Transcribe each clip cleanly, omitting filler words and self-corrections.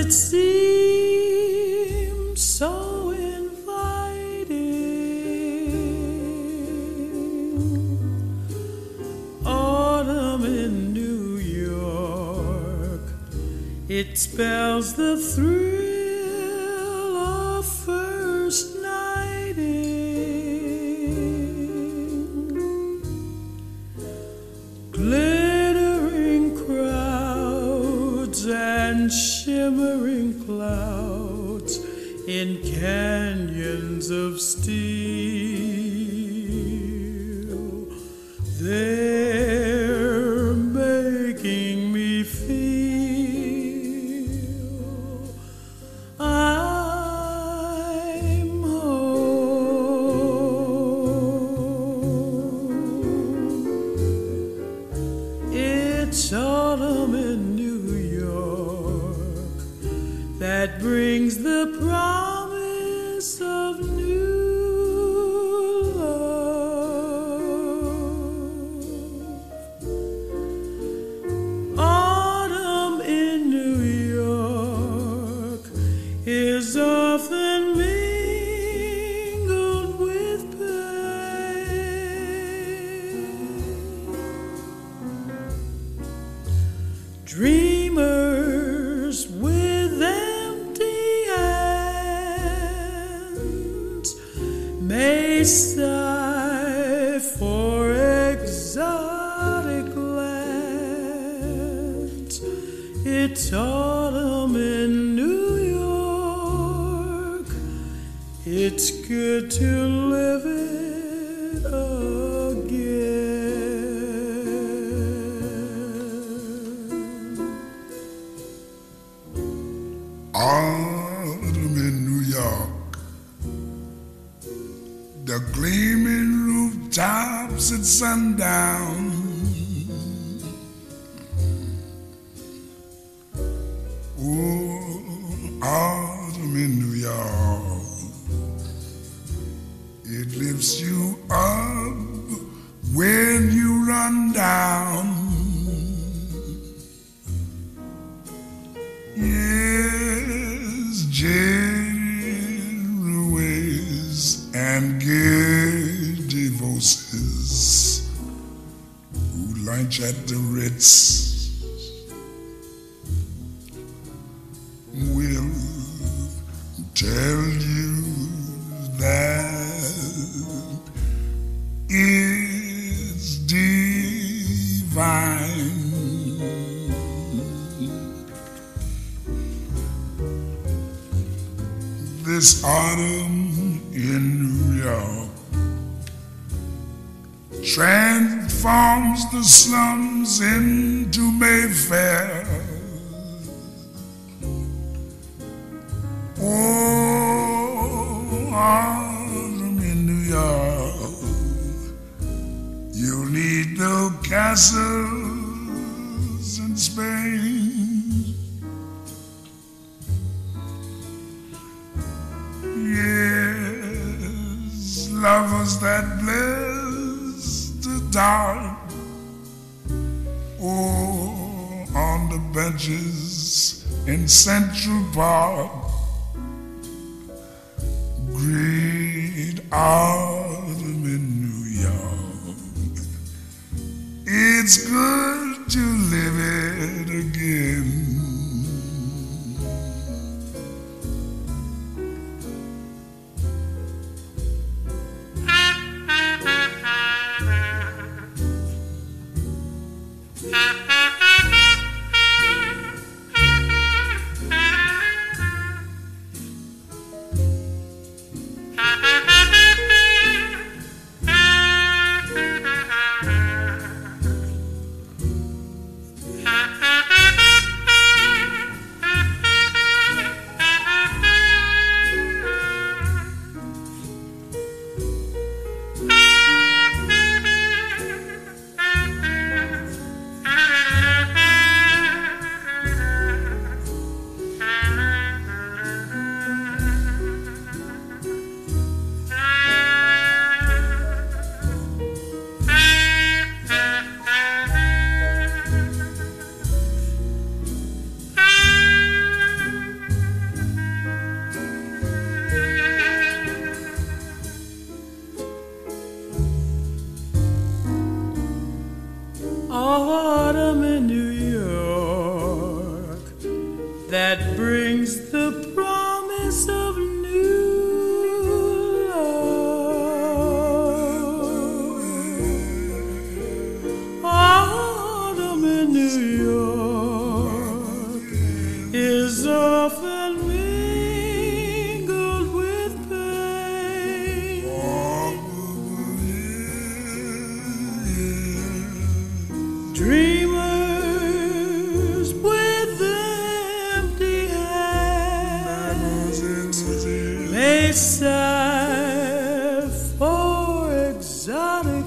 it seems so inviting. Autumn in New York, it spells the thrill of first nighting. Glittering crowds and shimmering clouds in canyons of steel. They're making me feel I'm home. It's autumn in New York that brings the promise of new love. Autumn in New York is often mingled with pain. Dreamers with empty hands may sigh for exotic lands. It's autumn in New York. It's good to live it again. Autumn in New York, the gleaming rooftops at sundown. Oh, autumn in New York, it lifts you up when you run down. Yes, Januaries and gay voices who lunch at the Ritz will tell you that it's divine. This autumn in New York transforms the slums into Mayfair. Oh, autumn in New York, you'll need no castles in Spain. Yes, lovers that bless the dark. Oh, on the benches in Central Park, great autumn in New York. It's good to live it again. they sigh for exotic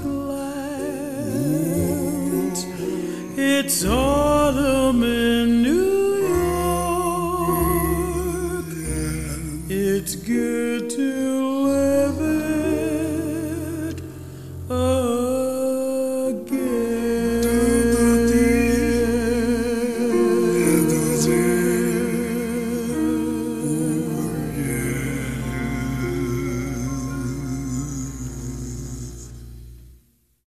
lands. It's autumn in New York. It's good